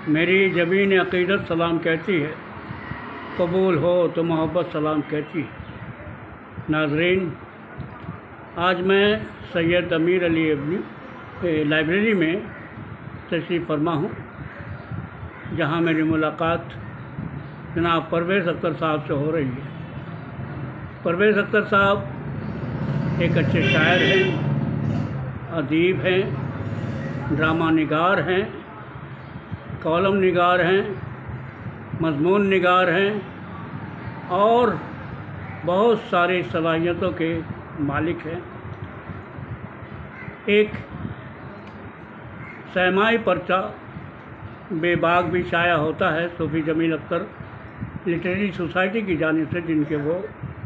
मेरी ज़मीन अक़ीदत सलाम कहती है, कबूल हो तो मोहब्बत सलाम कहती है। नाज़रीन, आज मैं सैयद अमीर अली अपनी लाइब्रेरी में तशरीफ़ फरमा हूँ, जहाँ मेरी मुलाकात जनाब परवेज़ अख्तर साहब से हो रही है। परवेज़ अख्तर साहब एक अच्छे शायर हैं, अदीब हैं, ड्रामा निगार हैं, कॉलम निगार हैं, मज़मून निगार हैं और बहुत सारी सलाहियतों के मालिक हैं। एक सहमाई पर्चा बेबाक भी शाया होता है सूफ़ी जमील अख्तर लिटरेरी सोसाइटी की जानिब से, जिनके वो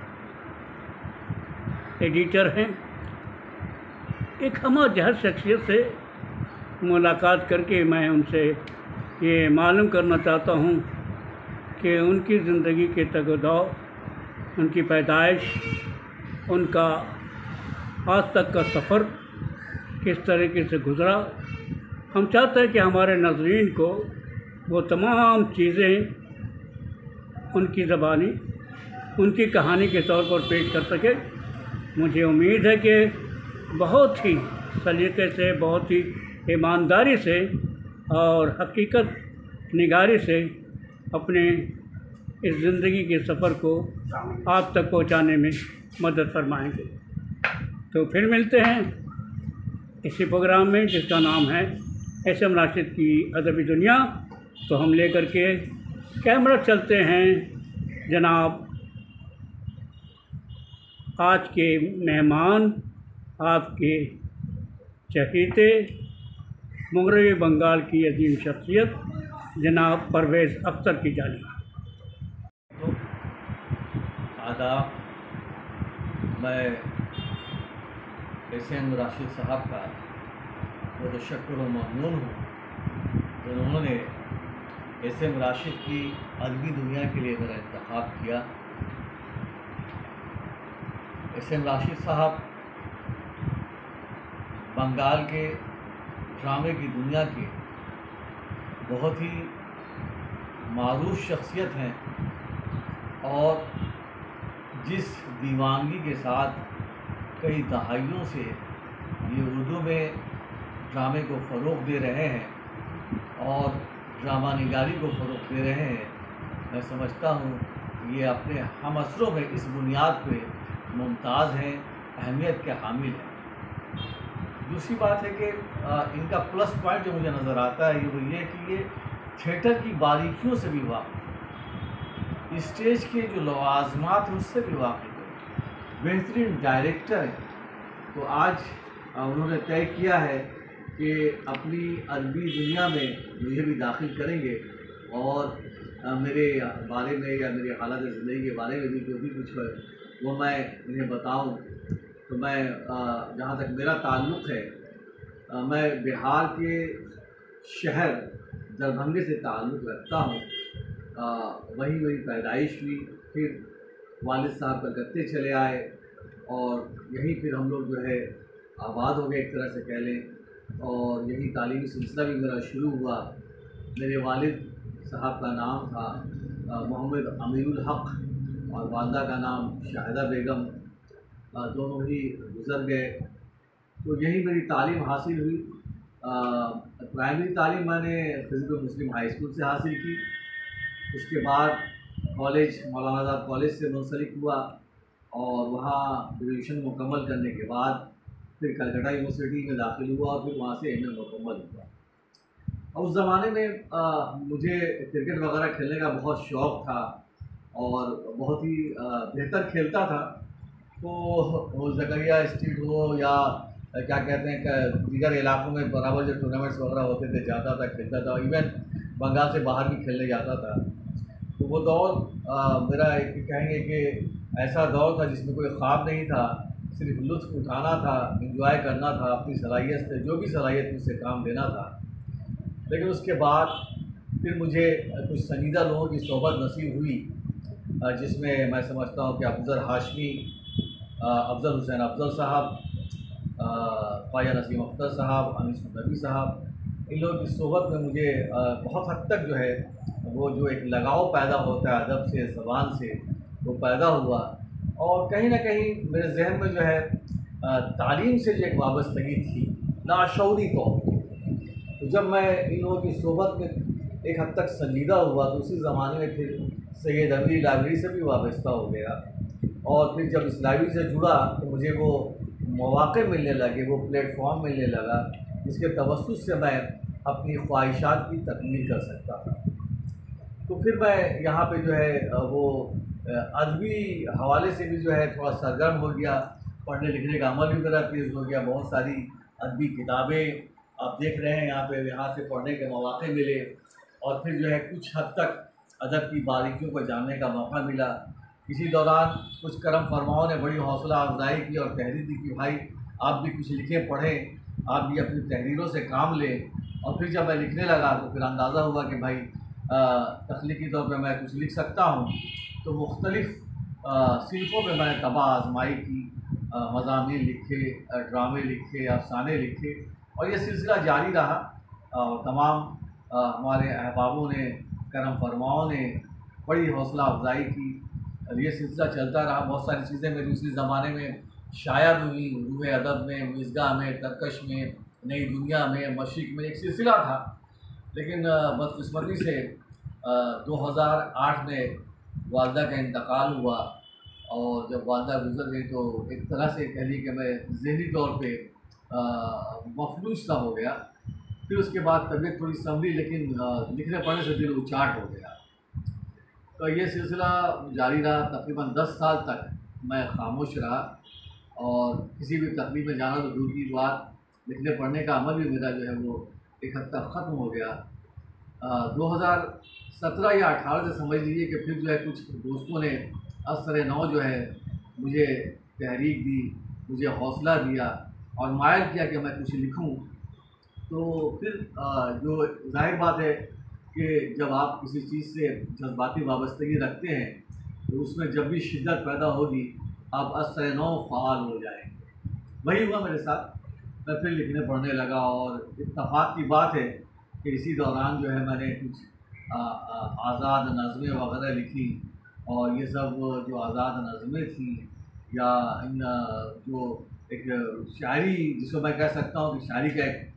एडिटर हैं। एक हमजहर शख्सियत से मुलाकात करके मैं उनसे ये मालूम करना चाहता हूँ कि उनकी ज़िंदगी के तगदाव, उनकी पैदाइश, उनका आज तक का सफ़र किस तरीके से गुज़रा। हम चाहते हैं कि हमारे नाज़रीन को वो तमाम चीज़ें उनकी ज़बानी, उनकी कहानी के तौर पर पेश कर सके। मुझे उम्मीद है कि बहुत ही सलीक़े से, बहुत ही ईमानदारी से और हकीकत निगारी से अपने इस ज़िंदगी के सफ़र को आप तक पहुंचाने में मदद फरमाएंगे। तो फिर मिलते हैं इसी प्रोग्राम में जिसका नाम है एस.एम. राशिद की अदबी दुनिया। तो हम लेकर के कैमरा चलते हैं जनाब आज के मेहमान, आपके चहेते मगरबी बंगाल की अजीम शख्सियत जनाब परवेज़ अख्तर की जानिब। आदाब। मैं एस.एम. राशिद साहब का बहुत शुक्र व ममनून हूँ। उन्होंने एस.एम. राशिद की अदबी दुनिया के लिए मेरा इंतखाब किया। एस.एम. राशिद साहब बंगाल के ड्रामे की दुनिया के बहुत ही मारूफ शख्सियत हैं और जिस दीवानगी के साथ कई दहाइयों से ये उर्दू में ड्रामे को फ़रोग़ दे रहे हैं और ड्रामा निगारी को फ़रोग़ दे रहे हैं, मैं समझता हूँ ये अपने हम असरों में इस बुनियाद पे मुमताज़ हैं, अहमियत के हामिल हैं। दूसरी बात है कि इनका प्लस पॉइंट जो मुझे नज़र आता है वो ये कि ये थिएटर की बारीकियों से भी वाक़िफ़ है, स्टेज के जो लवाज़मात हैं उससे भी वाक़िफ़ है, बेहतरीन डायरेक्टर हैं। तो आज उन्होंने तय किया है कि अपनी अदबी दुनिया में मुझे भी दाखिल करेंगे और मेरे बारे में या मेरी हालत ज़िंदगी के बारे में भी जो भी कुछ है वो मैं इन्हें बताऊं। तो मैं जहाँ तक मेरा ताल्लुक़ है, मैं बिहार के शहर दरभंगे से ताल्लुक़ रखता हूँ। वहीं मेरी पैदाइश हुई, फिर वालिद साहब कलकत्ते चले आए और यहीं फिर हम लोग जो है आबाद हो गए एक तरह से कह लें, और यही तालीमी सिलसिला भी मेरा शुरू हुआ। मेरे वालिद साहब का नाम था मोहम्मद अमीरुल हक़ और वालदा का नाम शाहिदा बेगम, दोनों ही गुज़र गए। तो यही मेरी तालीम हासिल हुई। प्राइमरी तालीम मैंने फिज़िकल मुस्लिम हाई स्कूल से हासिल की। उसके बाद कॉलेज मौलाना आज़ाद कॉलेज से मुंसलिक हुआ और वहाँ ग्रेजुएशन मुकम्मल करने के बाद फिर कलकत्ता यूनिवर्सिटी में दाखिल हुआ और फिर वहाँ से एम.ए. मुकम्मल हुआ। और उस ज़माने में मुझे क्रिकेट वगैरह खेलने का बहुत शौक़ था और बहुत ही बेहतर खेलता था। तो वो ज़करिया स्ट्रीट हो या क्या कहते हैं दीगर इलाक़ों में बराबर जो टूर्नामेंट्स वगैरह होते थे जाता था, खेलता था, इवन बंगाल से बाहर भी खेलने जाता था। तो वो दौर मेरा एक कहेंगे कि ऐसा दौर था जिसमें कोई ख्वाब नहीं था, सिर्फ लुत्फ़ उठाना था, एंजॉय करना था, अपनी सलाहियत से जो भी सलाहियत मुझसे काम लेना था। लेकिन उसके बाद फिर मुझे कुछ संजीदा लोगों की सोहबत नसीब हुई, जिसमें मैं समझता हूँ कि अफजल हाशमी, अफजल हुसैन अफजल साहब, ख्वाजा नसीम अख्तर साहब, अनीस नबी साहब इन लोगों की सोहबत में मुझे बहुत हद तक जो है वो जो एक लगाव पैदा होता है अदब से, ज़बान से, वो पैदा हुआ। और कहीं न कहीं मेरे ज़हन में जो है तालीम से जो एक वाबस्तगी थी लाशऊरी तौर पर, तो जब मैं इन लोगों की सोहबत में एक हद तक संजीदा हुआ तो उसी ज़माने में फिर सैयद अमीरी लाइब्रेरी से भी वाबस्ता हो गया। और फिर जब इस लाइब्रेरी से जुड़ा तो मुझे वो मौक़े मिलने लगे, वो प्लेटफॉर्म मिलने लगा जिसके तवस्सुत से मैं अपनी ख्वाहिशात की तकमील कर सकता था। तो फिर मैं यहाँ पे जो है वो अदबी हवाले से भी जो है थोड़ा सरगर्म हो गया, पढ़ने लिखने का अमल भी मेरा तेज़ हो गया। बहुत सारी अदबी किताबें आप देख रहे हैं यहाँ से पढ़ने के मौक़े मिले, और फिर जो है कुछ हद तक अदब की बारीकियों को जानने का मौका मिला। इसी दौरान कुछ करम फरमाओं ने बड़ी हौसला अफजाई की और तहरीर दी कि भाई आप भी कुछ लिखें पढ़ें, आप भी अपनी तहरीरों से काम लें। और फिर जब मैं लिखने लगा तो फिर अंदाज़ा हुआ कि भाई तख्लीकी तौर पे मैं कुछ लिख सकता हूँ। तो मुख्तलिफ़ सिनफ़ों में मैंने तबाह आजमाई की, मज़ामीन लिखे, ड्रामे लिखे, अफ़साने लिखे, और ये सिलसिला जारी रहा। तमाम हमारे अहबाबों ने, करम फरमाओं ने बड़ी हौसला अफजाई की, और ये सिलसिला चलता रहा। बहुत सारी चीज़ें मेरी उसी ज़माने में शाया भी हुई, रूह अदब में, मिज़गा में, तरकश में, नई दुनिया में, मशीक में, एक सिलसिला था। लेकिन बदकिस्मती से 2008 में वालदा का इंतकाल हुआ, और जब वालदा गुज़र गई तो एक तरह से कह लीजिए कि मैं ज़हनी तौर पे मफलूज सा हो गया। फिर उसके बाद तबीयत थोड़ी संभली, लेकिन लिखने पढ़ने से दिल उचाट हो गया। तो ये सिलसिला जारी रहा। तकरीबन 10 साल तक मैं खामोश रहा, और किसी भी तकलीफ में जाना तो दूर की बात, लिखने पढ़ने का अमल भी मेरा जो है वो एक हद तक ख़त्म हो गया। 2017 या 18 से समझ लीजिए कि फिर जो है कुछ दोस्तों ने असर नौ जो है मुझे तहरीक दी, मुझे हौसला दिया और मायल किया कि मैं कुछ लिखूं। तो फिर जो जाहिर बात है कि जब आप किसी चीज़ से जज्बाती वाबस्तगी रखते हैं तो उसमें जब भी शिद्दत पैदा होगी आप असर नौ फ़ाल हो जाएंगे। वही हुआ मेरे साथ। मैं फिर लिखने पढ़ने लगा, और इत्तफ़ाक़ की बात है कि इसी दौरान जो है मैंने कुछ आज़ाद नज़में वग़ैरह लिखी। और ये सब जो आज़ाद नज़में थी, या इन जो एक शायरी जिसको मैं कह सकता हूँ कि शायरी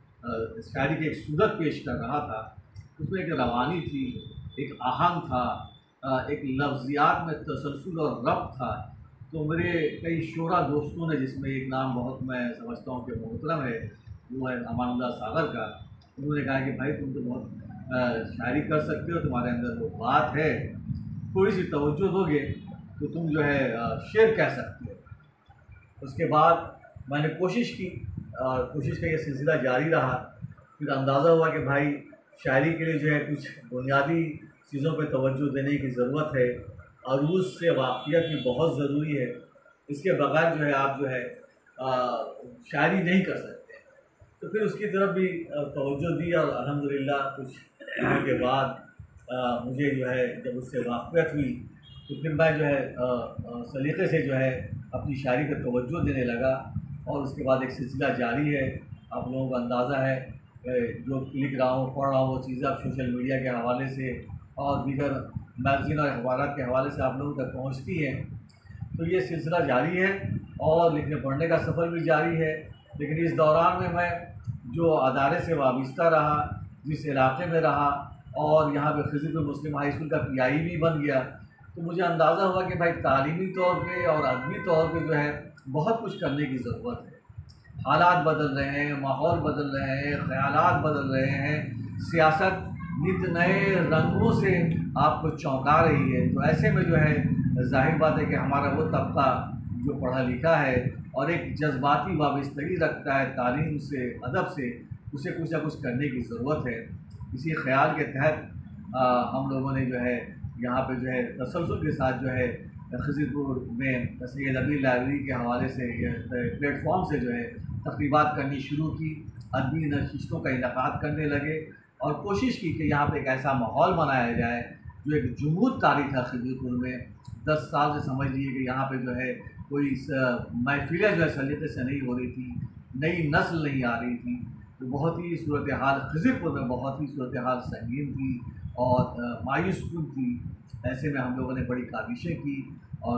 की एक सूरत पेश कर रहा था, उसमें एक रवानी थी, एक आहंग था, एक लफ्ज़ियात में तसलसल और रब्त था। तो मेरे कई शोरा दोस्तों ने, जिसमें एक नाम बहुत मैं समझता हूँ कि मोहतरम है, वो है अमानुल्लाह सागर का, उन्होंने कहा कि भाई तुम तो बहुत शायरी कर सकते हो, तुम्हारे अंदर वो बात है, थोड़ी सी तवज्जो दोगे तो तुम जो है शेर कह सकते हो। उसके बाद मैंने कोशिश की, कोशिश का ये सिलसिला जारी रहा। फिर अंदाज़ा हुआ कि भाई शायरी के लिए जो है कुछ बुनियादी चीज़ों पे तवज्जो देने की ज़रूरत है, अरूज से वाक़ियत भी बहुत ज़रूरी है। इसके बगैर जो है आप जो है शायरी नहीं कर सकते। तो फिर उसकी तरफ भी तवज्जो दी, और अल्हम्दुलिल्लाह कुछ दिनों के बाद मुझे जो है जब उससे वाक़ियत हुई तो फिर मैं जो है सलीक़े से जो है अपनी शायरी पर तवज्जो देने लगा। और उसके बाद एक सिलसिला जारी है। आप लोगों को अंदाज़ा है जो लिख रहा हूँ, पढ़ रहा हूँ, वो चीज़ें आप सोशल मीडिया के हवाले से और दीगर मैगज़ीन और अखबारात के हवाले से आप लोगों तक पहुँचती हैं। तो ये सिलसिला जारी है, और लिखने पढ़ने का सफ़र भी जारी है। लेकिन इस दौरान में मैं जो अदारे से वाबस्ता रहा, जिस इलाके में रहा, और यहाँ पे खिज़िर मुस्लिम हाई स्कूल का PI भी बन गया, तो मुझे अंदाज़ा हुआ कि भाई तालीमी तौर पे और अदबी तौर पे जो है बहुत कुछ करने की ज़रूरत है। हालात बदल रहे हैं, माहौल बदल रहे हैं, ख़यालात बदल रहे हैं, सियासत नित नए रंगों से आपको चौंका रही है। तो ऐसे में जो है ज़ाहिर बात है कि हमारा वो तबका जो पढ़ा लिखा है और एक जज्बाती वाबस्तगी रखता है तालीम से, अदब से, उसे कुछ ना कुछ करने की ज़रूरत है। इसी ख़्याल के तहत हम लोगों ने जो है यहाँ पे जो है तसलसल के साथ जो है खिज़िरपुर में सैयद अमीरी लाइब्रेरी के हवाले से प्लेटफॉर्म से जो है तक़रीबात करनी शुरू की, अदबी नशिस्तों का इनेकाद करने लगे, और कोशिश की कि यहाँ पे एक ऐसा माहौल बनाया जाए जो एक जुमूद तारीख़ है खिज़िरपुर में। 10 साल से समझ लीजिए कि यहाँ पे जो है कोई महफिलें जो है सलीक़े से नहीं हो रही थी, नई नस्ल नहीं आ रही थी। तो बहुत ही सूरत हाल खिज़िरपुर में बहुत ही सूरत हाल संगीन थी और मायूस कुन थी। ऐसे में हम लोगों ने बड़ी काविशें की और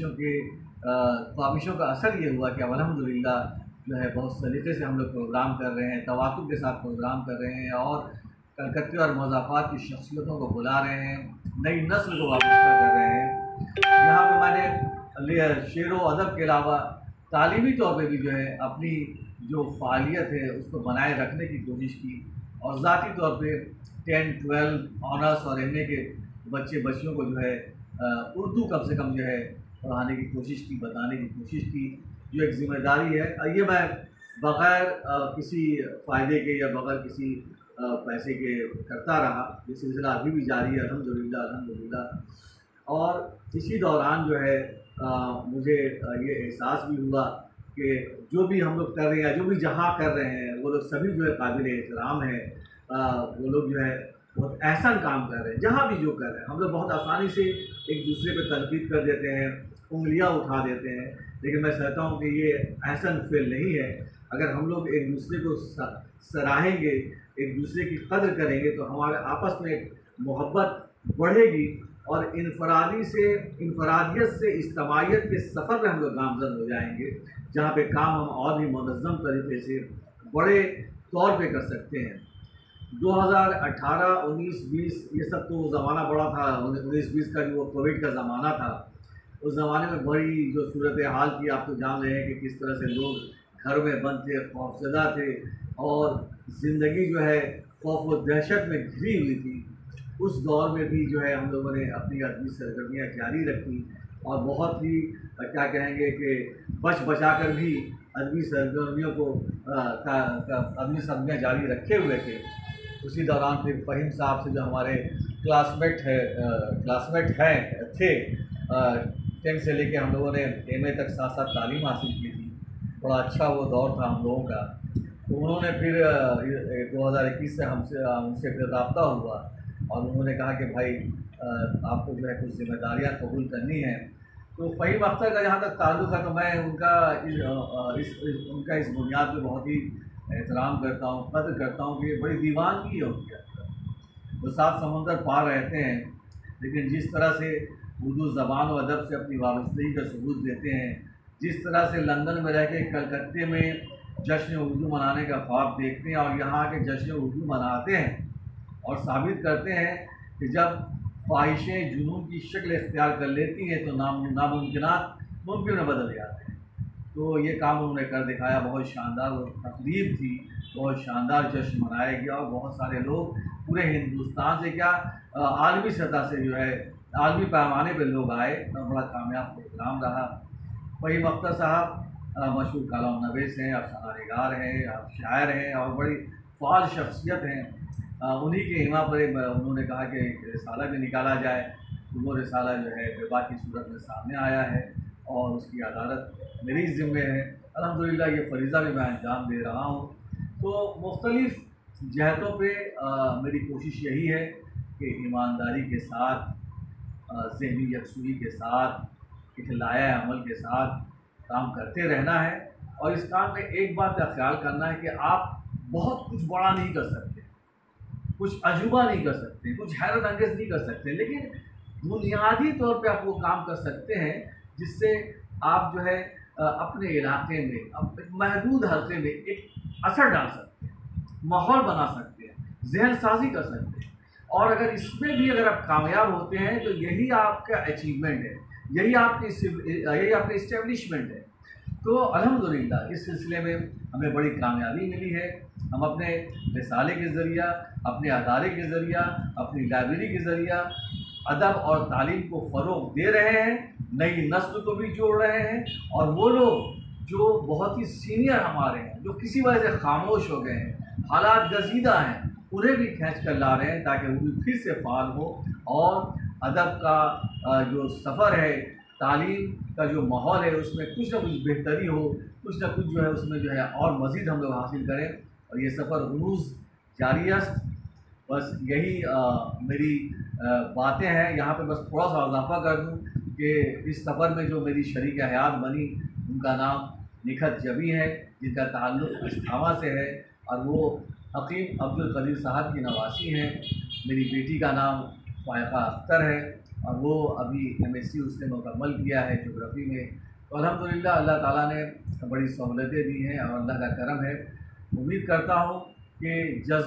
काविशों का असर ये हुआ कि अब अल्हम्दुलिल्लाह जो है बहुत सलीक़े से हम लोग प्रोग्राम कर रहे हैं, तवातुर के साथ प्रोग्राम कर रहे हैं और कलकत्ते और मज़ाफ़ात की शख्सियतों को बुला रहे हैं, नई नस्ल को वाबस्ता कर रहे हैं। यहाँ पे मैंने शेर व अदब के अलावा तालीमी तौर पे भी जो है अपनी जो फ़ालियत है उसको बनाए रखने की कोशिश की और ज़ाती तौर पे 10, 12 ऑनर्स और MA के बच्चियों को जो है उर्दू कम से कम जो है पढ़ाने की कोशिश की, बताने की कोशिश की, जो एक ज़िम्मेदारी है। ये मैं बग़ैर किसी फ़ायदे के या बग़ैर किसी पैसे के करता रहा। ये सिलसिला अभी भी जारी है अल्हम्दुलिल्लाह अल्हम्दुलिल्लाह। और इसी दौरान जो है मुझे ये एहसास भी हुआ कि जो भी हम लोग कर रहे हैं, जो भी जहाँ कर रहे हैं, वो लोग सभी जो है काबिल एहतराम हैं। वो लोग जो है बहुत एहसन काम कर रहे हैं, जहाँ भी जो कर रहे हैं। हम लोग बहुत आसानी से एक दूसरे पे तनकीद कर देते हैं, उंगलियाँ उठा देते हैं, लेकिन मैं समझता हूँ कि ये एहसन फेल नहीं है। अगर हम लोग एक दूसरे को सराहेंगे, एक दूसरे की कदर करेंगे तो हमारे आपस में एक मोहब्बत बढ़ेगी और इनफरादियत से इज्तमाइयत के सफ़र में हम लोग गामज़द हो जाएंगे, जहाँ पे काम हम और भी मुनज़्ज़म तरीके से बड़े तौर पे कर सकते हैं। 2018, 19, 20 ये सब तो ज़माना बड़ा था। 19-20 का जो कोविड का ज़माना था, उस ज़माने में बड़ी जो सूरत हाल थी आप तो जान रहे हैं कि किस तरह से लोग घर में बंद थे, खौफज़दा थे और ज़िंदगी जो है खौफ व दहशत में घिरी हुई थी। उस दौर में भी जो है हम लोगों ने अपनी अदबी सरगर्मियाँ जारी रखी और बहुत ही क्या कहेंगे कि बचा कर भी अदबी सरगर्मियों को अदबी सरगर्मियाँ जारी रखे हुए थे। उसी दौरान फिर फ़हीम साहब से जो हमारे क्लासमेट हैं थे 10 से लेके हम लोगों ने MA तक साथ साथ तालीम हासिल की थी। बड़ा अच्छा वो दौर था हम लोगों का। तो उन्होंने फिर 2021 से हमसे फिर रब्ता हुआ और उन्होंने कहा कि भाई आपको जो है कुछ ज़िम्मेदारियाँ कबूल करनी है। तो फ़हीम अख्तर का जहाँ तक ताल्लुक़ है तो मैं उनका इस बुनियाद पे बहुत ही एहतराम करता हूँ, कदर करता हूँ कि ये बड़ी दीवानगी है उनके अंदर। वो 7 समुंदर पार रहते हैं, लेकिन जिस तरह से उर्दू ज़बान व अदब से अपनी वाबस्तगी का सबूत देते हैं, जिस तरह से लंदन में रह के कलकत्ते में जश्न उर्दू मनाने का ख्वाब देखते हैं और यहाँ आके जश्न उर्दू मनाते हैं और साबित करते हैं कि जब ख्वाहिशें जुनून की शक्ल इख्तियार कर लेती हैं तो नामुमकिनात मुमकिन में बदल जाते हैं। तो ये काम उन्होंने कर दिखाया। बहुत शानदार तकरीब थी, बहुत शानदार जश्न मनाया गया और बहुत सारे लोग पूरे हिंदुस्तान से क्या आलमी सतह से जो है आलमी पैमाने पर लोग आए। तो बड़ा कामयाब प्रोग्राम रहा। फ़हीम अख्तर साहब मशहूर कॉलम नवीस हैं, अफसाना हैं, आप शायर हैं और बड़ी फ़ाल शख्सियत हैं। उन्हीं के हिमा पर उन्होंने कहा कि एक रिसाला भी निकाला जाए। तो वो रिसाला जो है बेबा की सूरत में सामने आया है और उसकी अदालत मेरी ज़िम्मे है। अल्हम्दुलिल्लाह ये फ़रीज़ा भी मैं अंजाम दे रहा हूँ। तो मुख्तलिफ़ जहतों पे मेरी कोशिश यही है कि ईमानदारी के साथ, ज़हनी यकसुई के साथ, इखलाए अमल के साथ काम करते रहना है और इस काम में एक बात का ख्याल करना है कि आप बहुत कुछ बड़ा नहीं कर सकते, कुछ अजूबा नहीं कर सकते, कुछ हैरत अंगेज़ नहीं कर सकते, लेकिन बुनियादी तौर पे आप वो काम कर सकते हैं जिससे आप जो है अपने इलाके में एक महदूद हल्के में एक असर डाल सकते हैं, माहौल बना सकते हैं, जहन साजी कर सकते हैं। और अगर इसमें भी अगर आप कामयाब होते हैं तो यही आपका अचीवमेंट है, यही आपकी इस्टेब्लिशमेंट है। तो अल्हम्दुलिल्लाह इस सिलसिले में हमें बड़ी कामयाबी मिली है। हम अपने रिसाले के ज़रिया, अपने अदारे के ज़रिया, अपनी लाइब्रेरी के ज़रिया अदब और तालीम को फ़रोग़ दे रहे हैं, नई नस्ल को भी जोड़ रहे हैं और वो लोग जो बहुत ही सीनियर हमारे हैं, जो किसी वजह से खामोश हो गए हैं, हालात गजीदा हैं, उन्हें भी खींच कर ला रहे हैं ताकि वो भी फिर से फ़ाल हो और अदब का जो सफ़र है, तालीम का जो माहौल है उसमें कुछ ना कुछ बेहतरी हो, कुछ ना कुछ जो है उसमें जो है और मज़ीद हम लोग हासिल करें और ये सफ़र उनूज़ जारी है। बस यही मेरी बातें हैं। यहाँ पे बस थोड़ा सा इजाफ़ा कर दूँ कि इस सफ़र में जो मेरी शरीक हयात बनी उनका नाम निखत जबी है, जिनका ताल्लुक़ अस्थामा से है और वो हकीम अब्दुल कदीर साहब की नवासी हैं। मेरी बेटी का नाम फ़ायका अख्तर है और वो अभी MSc उसने मुकम्मल किया है ज्योग्राफ़ी में। तो अल्हम्दुलिल्लाह अल्लाह ताला ने बड़ी सहूलतें दी हैं और अल्लाह का करम है। उम्मीद करता हूँ कि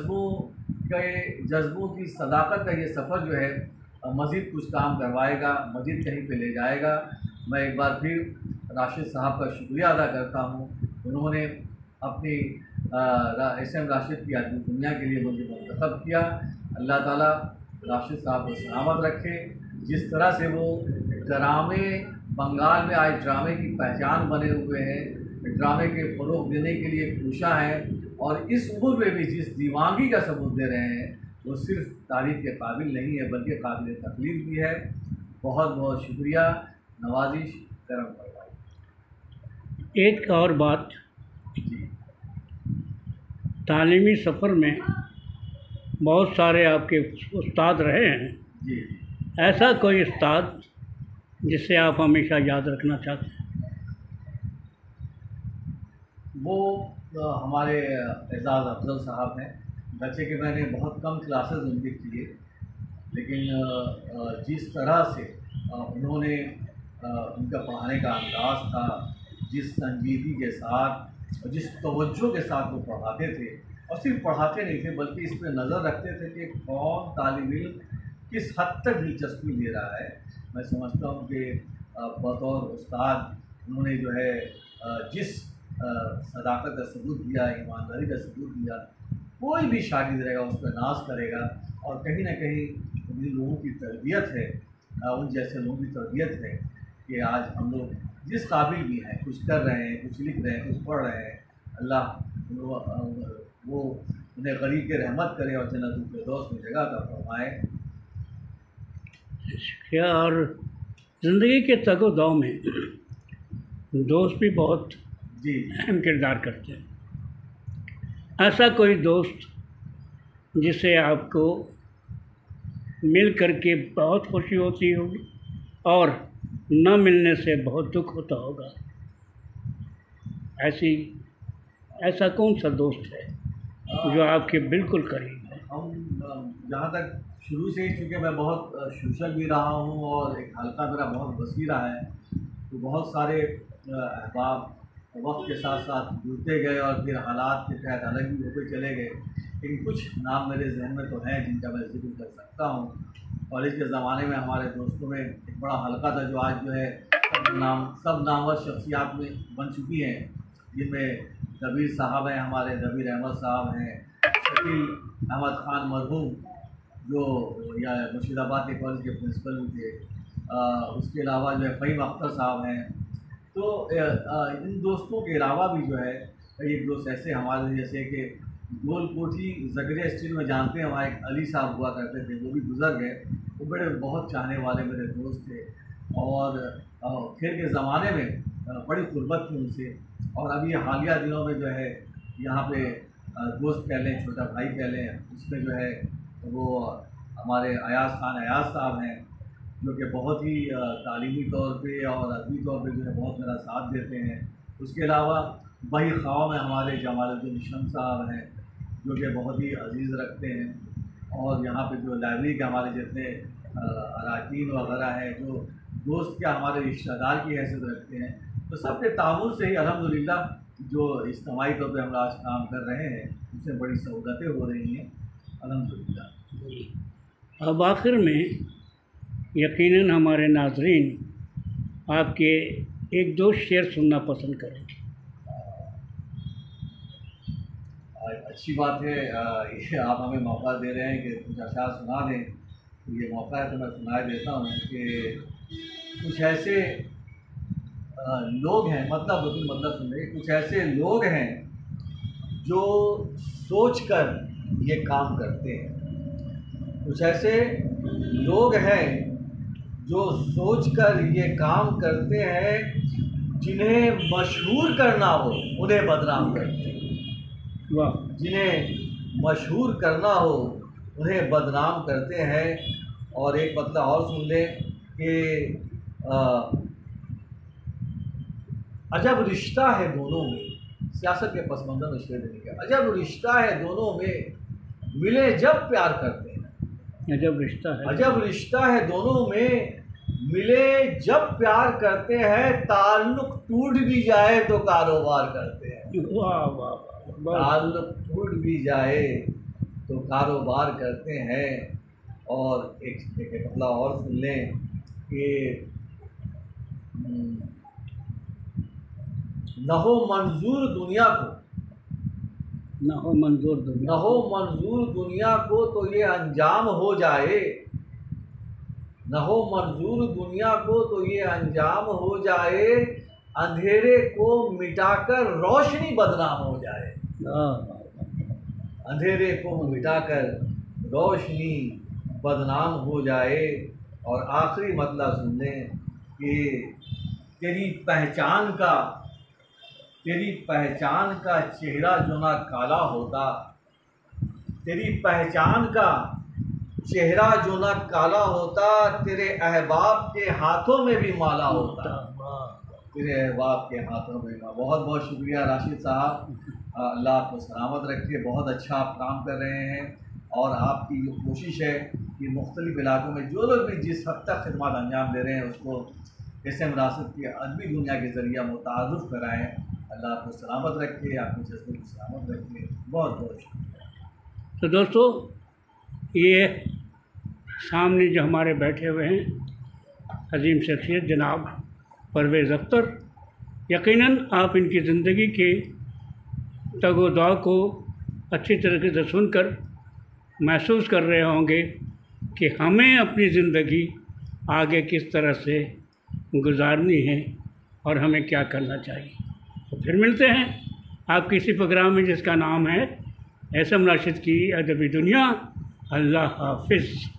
जज्बों की सदाकत का ये सफ़र जो है मज़ीद कुछ काम करवाएगा, मज़ीद कहीं पे ले जाएगा। मैं एक बार फिर राशिद साहब का शुक्रिया अदा करता हूँ। उन्होंने अपनी SM राशिद की आदमी दुनिया के लिए मुझे मुंतखब किया। अल्लाह ताला राशिद साहब को सलामत रखे। जिस तरह से वो ड्रामे, बंगाल में आज ड्रामे की पहचान बने हुए हैं, ड्रामे के फ़रोग़ देने के लिए कोशा हैं और इस उम्र में भी जिस दीवानगी का सबूत दे रहे हैं वो सिर्फ तारीफ़ के काबिल नहीं है बल्कि काबिल तकलीफ़ भी है। बहुत बहुत शुक्रिया, नवाजिश, करम फरमाइए। एक और बात, जी तालीमी सफ़र में बहुत सारे आपके उस्ताद रहे हैं। जी ऐसा कोई उस्ताद जिसे आप हमेशा याद रखना चाहते हैं? वो हमारे एजाज़ अफजल साहब हैं। बच्चे के मैंने बहुत कम क्लासेस उनके किए, लेकिन जिस तरह से उन्होंने उनका पढ़ाने का अंदाज़ था, जिस संजीदगी के साथ और जिस तवज्जो के साथ वो पढ़ाते थे, और सिर्फ पढ़ाते नहीं थे बल्कि इस पर नज़र रखते थे कि कौन तालिब इल्म किस हद तक दिलचस्पी ले रहा है। मैं समझता हूँ कि बतौर उस्ताद उन्होंने जो है जिस सदाकत का सबूत दिया, ईमानदारी का सबूत दिया, कोई भी शागिर्द रहेगा उस पर नाज करेगा। और कहीं ना कहीं उन लोगों की तरबियत है, उन जैसे लोगों की तरबियत है कि आज हम लोग जिस काबिल भी हैं, कुछ कर रहे हैं, कुछ लिख रहे हैं, कुछ पढ़ रहे हैं। अल्लाह वो उन्हें गरीब के रहमत करे और जन्नतुल फिरदौस में जगह अता फरमाए। क्या और ज़िंदगी के तगो-दौ में दोस्त भी बहुत जी अहम किरदार करते हैं। ऐसा कोई दोस्त जिसे आपको मिल करके बहुत खुशी होती होगी और न मिलने से बहुत दुख होता होगा, ऐसा कौन सा दोस्त है जो आपके बिल्कुल करीब है? हम जहाँ तक शुरू से ही, चूँकि मैं बहुत सोशल भी रहा हूँ और एक हल्का मेरा बहुत वसी रहा है, तो बहुत सारे अहबाब वक्त के साथ साथ जुड़ते गए और फिर हालात के तहत अलग भी होते चले गए। लेकिन कुछ नाम मेरे जहन में तो हैं जिनका मैं जिक्र कर सकता हूँ। कॉलेज के ज़माने में हमारे दोस्तों में एक बड़ा हल्का था जो आज जो है सब नामवर शख्सियात में बन चुकी हैं, जिनमें दबीर साहब हैं, हमारे दबीर अहमद साहब हैं, शकील अहमद ख़ान मरहूम जो या मुर्शिदाबाद के कॉलेज के प्रिंसिपल भी थे। उसके अलावा जो है फ़हीम अख्तर साहब हैं। तो इन दोस्तों के अलावा भी जो है एक दोस्त ऐसे हमारे जैसे कि गोल कोठी ज़करिया स्ट्रीट में जानते हैं, वहाँ एक अली साहब हुआ करते थे, वो भी गुजर गए। वो बड़े बहुत चाहने वाले मेरे दोस्त थे और खेल के ज़माने में बड़ी क़ुर्बत थी उनसे। और अभी हालिया दिनों में जो है यहाँ पे दोस्त कह लें, छोटा भाई कह लें, उसमें जो है वो हमारे अयाज़ खान अयाज़ साहब हैं, जो कि बहुत ही तालीमी तौर पे और अदबी तौर पे जो है बहुत मेरा साथ देते हैं। उसके अलावा बही ख़्वाह में हमारे जमालुद्दीन शम्स साहब हैं, जो कि बहुत ही अजीज़ रखते हैं। और यहाँ पे जो लाइब्रेरी के हमारे जितने अरकान वगैरह हैं, जो दोस्त क्या हमारे रिश्तेदार की हैसियत रखते हैं, तो सबके ताउन से ही अल्हम्दुलिल्लाह जो इज्तिमाई तौर पर हम आज काम कर रहे हैं उससे बड़ी सहूलतें हो रही हैं अल्हम्दुलिल्लाह। अब आखिर में यकीनन हमारे नाज़रीन आपके एक दो शेर सुनना पसंद करेंगे। अच्छी बात है, ये आप हमें मौका दे रहे हैं कि कुछ अशार सुना दें, तो ये मौका है तो मैं सुना देता हूँ कि कुछ ऐसे लोग हैं, मतलब सुन रहे, कुछ ऐसे लोग हैं जो सोचकर ये काम करते हैं। कुछ ऐसे लोग हैं जो सोचकर ये काम करते हैं, जिन्हें मशहूर करना हो उन्हें बदनाम करते हैं। वाह! जिन्हें मशहूर करना हो उन्हें बदनाम करते हैं। और एक मतलब और सुन लें कि अजब रिश्ता है दोनों में, सियासत के पस मंज़र में शेर नहीं किया। अजब रिश्ता है दोनों में मिले जब प्यार करते हैं। अजब रिश्ता है, अजब रिश्ता है दोनों में मिले जब प्यार करते हैं। ताल्लुक टूट भी जाए तो कारोबार करते हैं। वाह वाह वाह, ताल्लुक टूट भी जाए तो कारोबार करते हैं। और एक मतलब और सुन लें कि न हो मंजूर दुनिया को, न हो मंजूर दुनिया, न हो मंजूर दुनिया को तो ये अंजाम हो जाए। न हो मंजूर दुनिया को तो ये अंजाम हो जाए। अंधेरे को मिटाकर रोशनी बदनाम हो जाए। अंधेरे को मिटाकर रोशनी बदनाम हो जाए। और आखिरी मतलब सुन लें कि तेरी पहचान का चेहरा जो ना काला होता, तेरी पहचान का चेहरा जो ना काला होता, तेरे अहबाब के हाथों में भी माला होता। तेरे अहबाब के हाथों में माला। बहुत बहुत शुक्रिया राशिद साहब, अल्लाह आपको सलामत रखे। बहुत अच्छा आप काम कर रहे हैं और आपकी जो कोशिश है कि मुख्तलिफ़ इलाकों में जो लोग भी जिस हद तक खिदमत अंजाम दे रहे हैं उसको SM राशिद की अदबी दुनिया के ज़रिए मुतारुफ़ कराएँ। अल्लाह आपको सलामत रखे, आपके जज्बे को सलामत रखे। बहुत बहुत शुक्रिया। तो दोस्तों, ये सामने जो हमारे बैठे हुए हैं अजीम शख्सियत जनाब परवेज़ अख्तर, यकीनन आप इनकी ज़िंदगी के तगोदा को अच्छी तरीके से सुनकर महसूस कर रहे होंगे कि हमें अपनी ज़िंदगी आगे किस तरह से गुजारनी है और हमें क्या करना चाहिए। तो फिर मिलते हैं आप किसी प्रोग्राम में जिसका नाम है SM राशिद की अदबी दुनिया। अल्लाह हाफिज़।